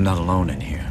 I'm not alone in here.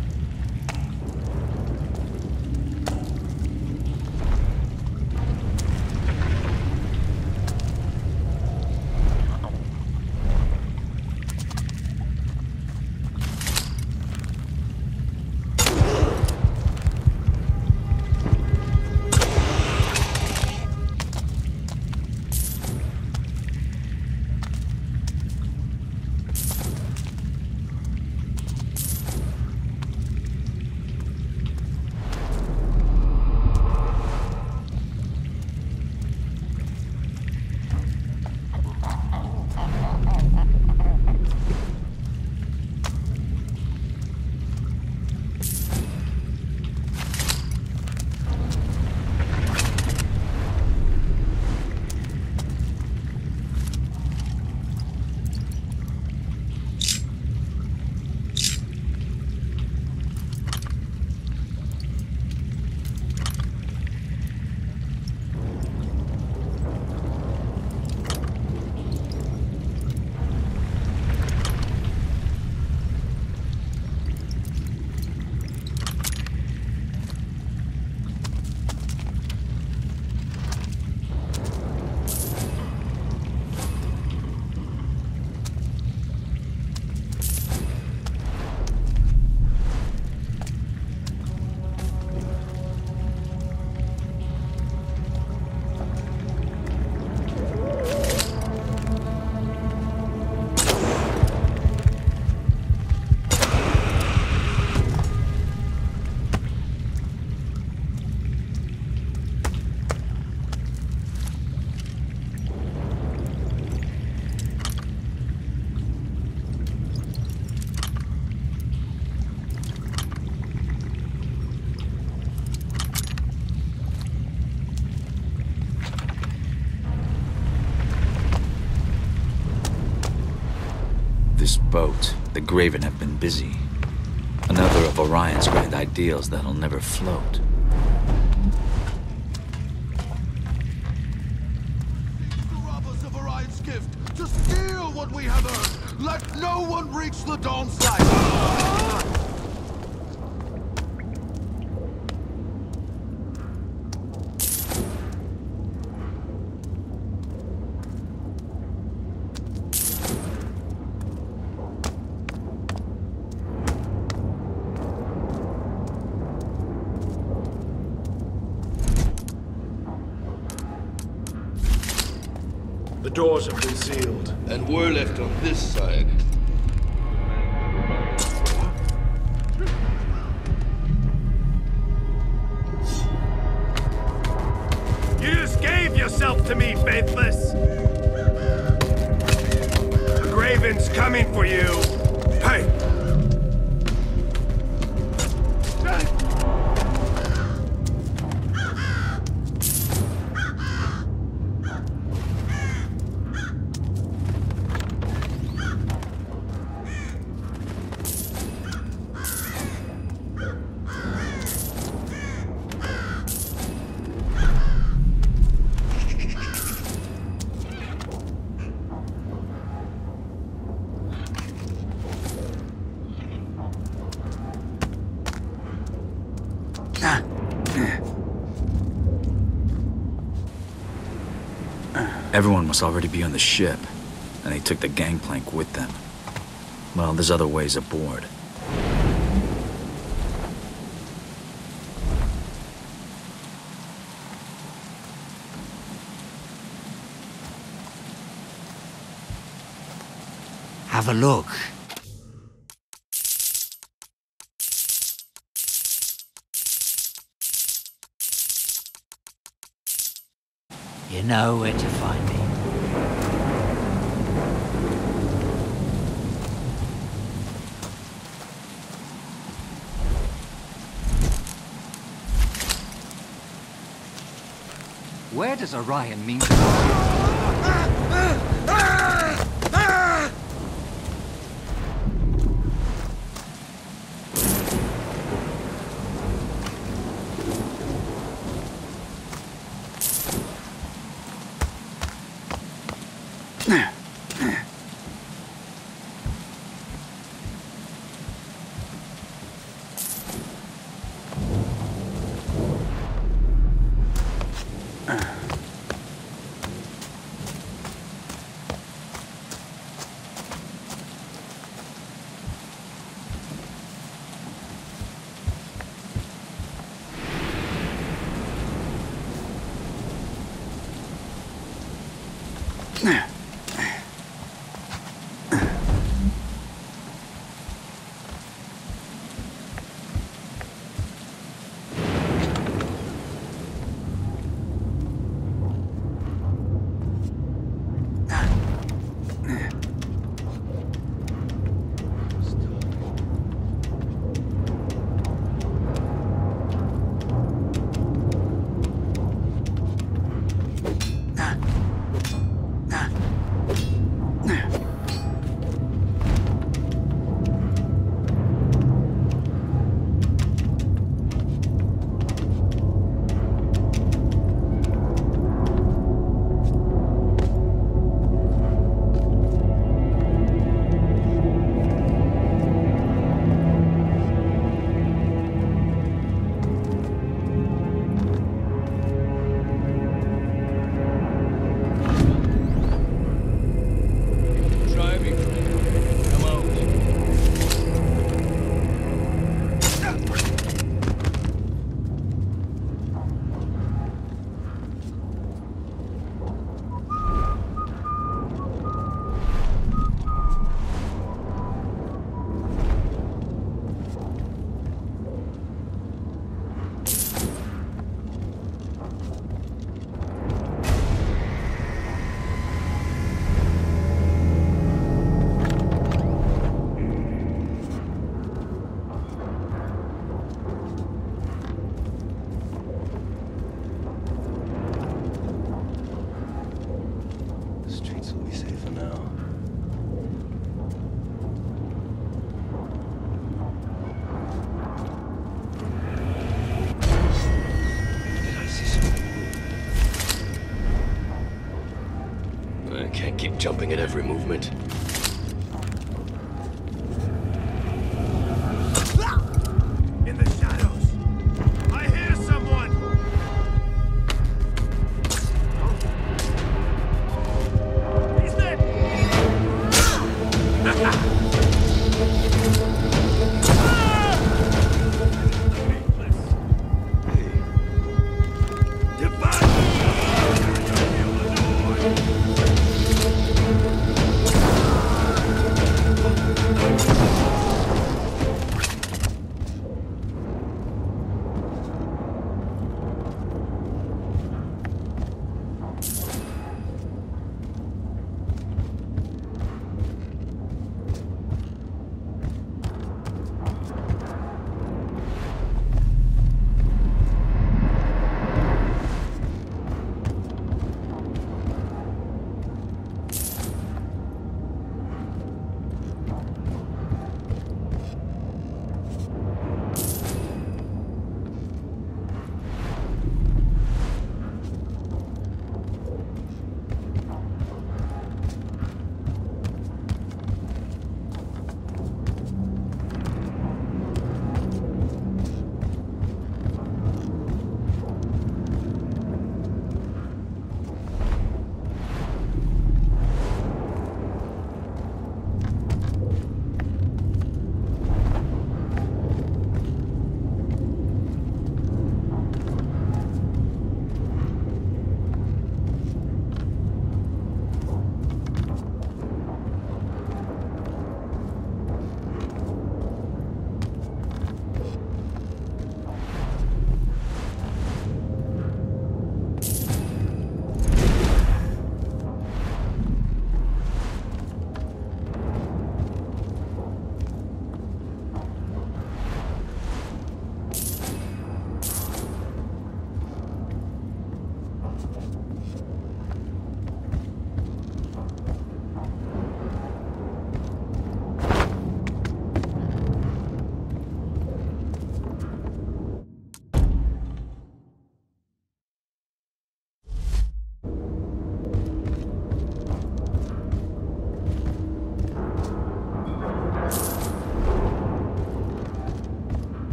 This boat, the Graven, have been busy. Another of Orion's grand ideals that'll never float. The robbers of Orion's gift to steal what we have earned. Let no one reach the Dawn's light. The doors have been sealed. And we're left on this side. You just gave yourself to me, Faithless! The Graven's coming for you! Hey! Everyone must already be on the ship, and they took the gangplank with them. Well, there's other ways aboard. Have a look. You know where to find me. Where does Orion mean to go? at every movement. In the shadows! I hear someone! He's there!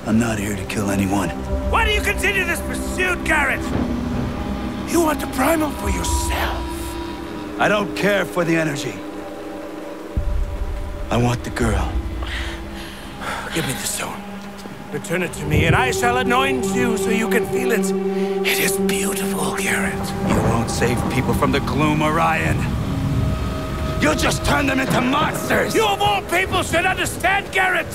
I'm not here to kill anyone. Why do you continue this pursuit, Garrett? You want the primal for yourself. I don't care for the energy. I want the girl. Give me the stone. Return it to me, and I shall anoint you so you can feel it. It is beautiful, Garrett. You won't save people from the gloom, Orion. You'll just turn them into monsters! You of all people should understand, Garrett!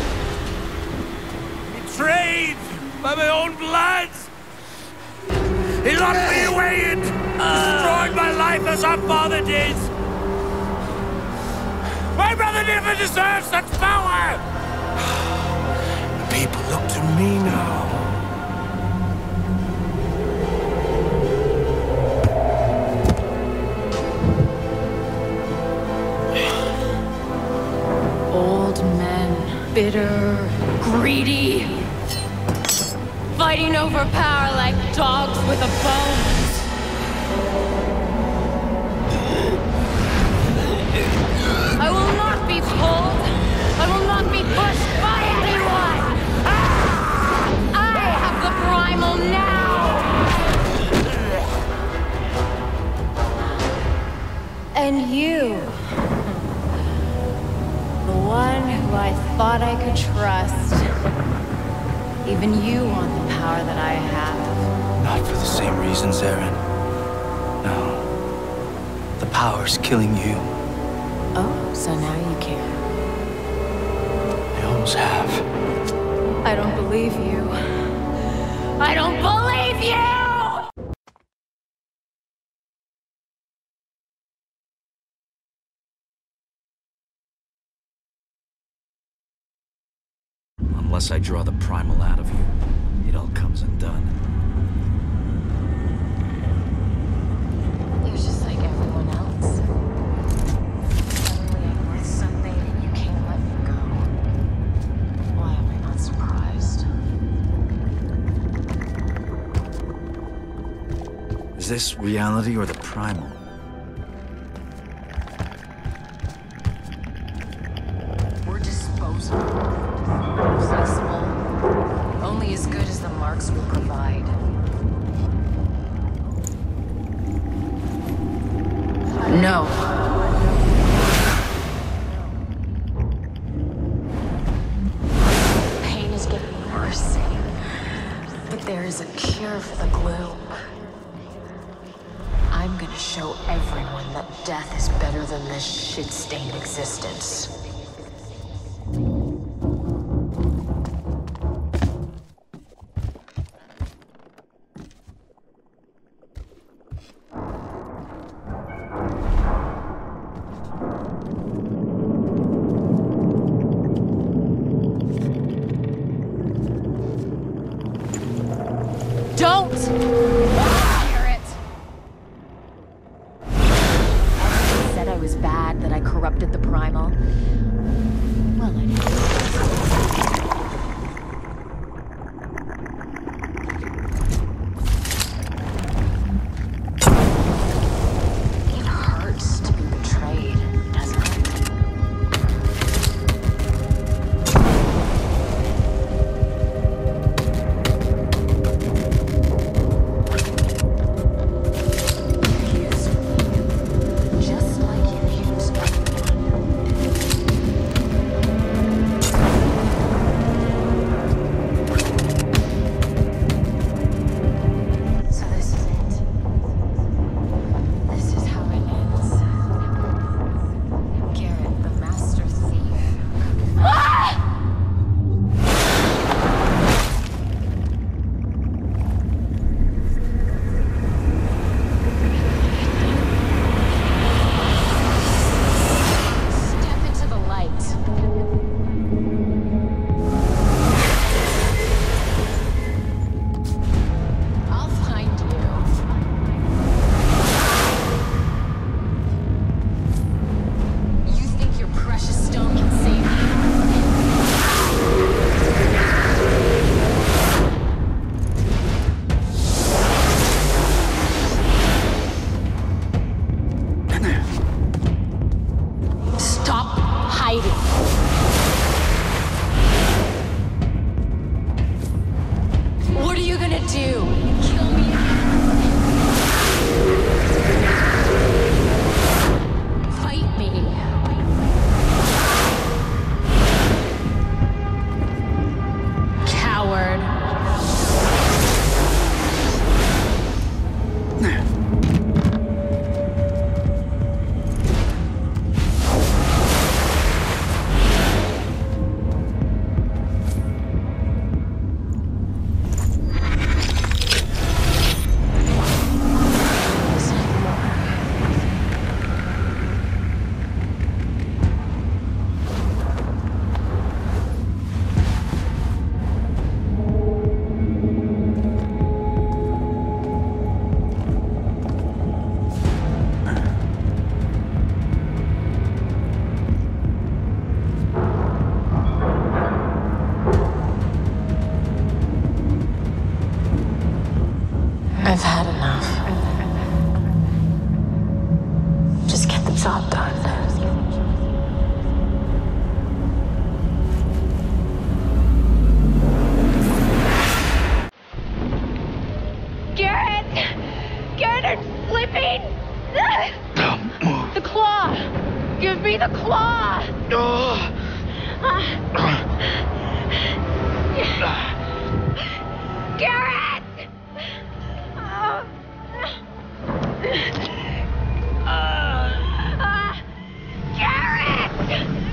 Betrayed by my own blood! He locked me away and destroyed my life as our father did! My brother never deserved such power! People look to me now. Old men, bitter, greedy, fighting over power like dogs with a bone. I will not be pulled. I will not be pushed by anyone. I have the primal now. And you, the one who I thought I could trust. Even you want the power that I have. Not for the same reasons, Eren. No. The power's killing you. Oh, so now you care. I always have. I don't believe you. I don't believe you! Unless I draw the primal out of you, it all comes undone. You're just like everyone else. Suddenly I'm worth something and you can't let me go. Why am I not surprised? Is this reality or the primal? We're disposable. Flexible. Only as good as the marks we provide. No. Pain is getting worse. But there is a cure for the gloom. I'm gonna show everyone that death is better than this shit-stained existence. Don't! Hear it! I said I was bad, that I corrupted the primal. Well, I did. It hurts to be betrayed, doesn't it? Orion!